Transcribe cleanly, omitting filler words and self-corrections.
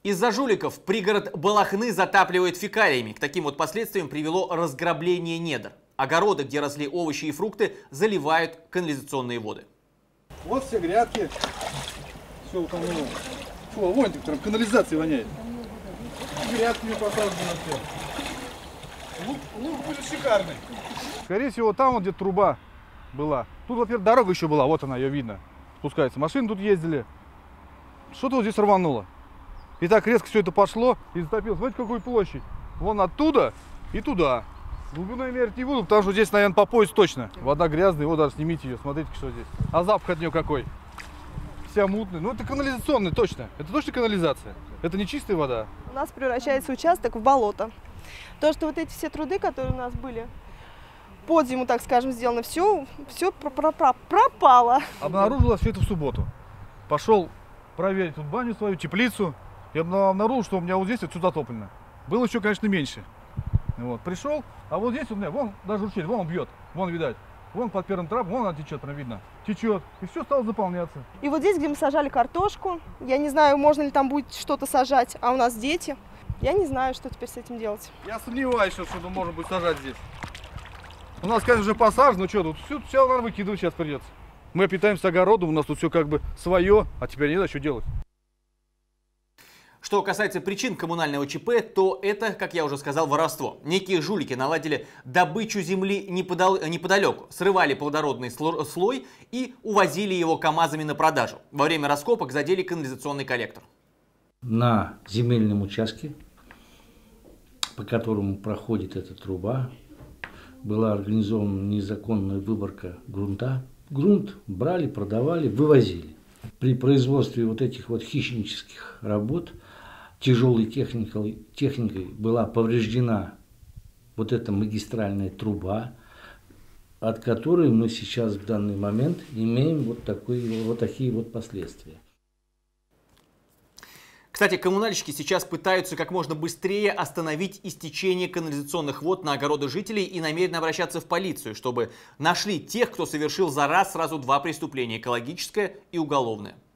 Из-за жуликов пригород Балахны затапливает фекалиями. К таким вот последствиям привело разграбление недр. Огороды, где росли овощи и фрукты, заливают канализационные воды. Вот все грядки. Все утонуло. Фу, вон там канализация воняет. Грядки посажены на все. Лук будет шикарный. Скорее всего, там вот где труба была. Тут, во-первых, дорога еще была, вот она, ее видно. Спускается. Машины тут ездили. Что-то вот здесь рвануло. И так резко все это пошло и затопило. Смотрите, какую площадь. Вон оттуда и туда. Глубиной мерить не буду, потому что здесь, наверное, по пояс точно. Вода грязная, вот даже снимите ее, смотрите, что здесь. А запах от нее какой. Вся мутная. Ну, это канализационная, точно. Это точно канализация. Это не чистая вода. У нас превращается участок в болото. То, что вот эти все труды, которые у нас были под зиму, так скажем, сделано, все пропало. Обнаружилось все это в субботу. Пошел проверить тут баню свою, теплицу. Я обнаружил, что у меня вот здесь вот все затоплено. Было еще, конечно, меньше. Вот, пришел, а вот здесь у меня, вон, даже ручей, вон он бьет, вон, видать. Вон под первым трапом, вон она течет, прям видно. Течет, и все стало заполняться. И вот здесь, где мы сажали картошку, я не знаю, можно ли там будет что-то сажать, а у нас дети. Я не знаю, что теперь с этим делать. Я сомневаюсь, что что-то можно будет сажать здесь. У нас, конечно, уже посажено, но что тут, все, наверное, выкидывать сейчас придется. Мы питаемся огородом, у нас тут все как бы свое, а теперь не знаю, что делать. Что касается причин коммунального ЧП, то это, как я уже сказал, воровство. Некие жулики наладили добычу земли неподалеку, срывали плодородный слой и увозили его КАМАЗами на продажу. Во время раскопок задели канализационный коллектор. На земельном участке, по которому проходит эта труба, была организована незаконная выборка грунта. Грунт брали, продавали, вывозили. При производстве вот этих вот хищнических работ тяжелой техникой была повреждена вот эта магистральная труба, от которой мы сейчас в данный момент имеем вот такие вот последствия. Кстати, коммунальщики сейчас пытаются как можно быстрее остановить истечение канализационных вод на огороды жителей и намерены обращаться в полицию, чтобы нашли тех, кто совершил за раз сразу два преступления – экологическое и уголовное.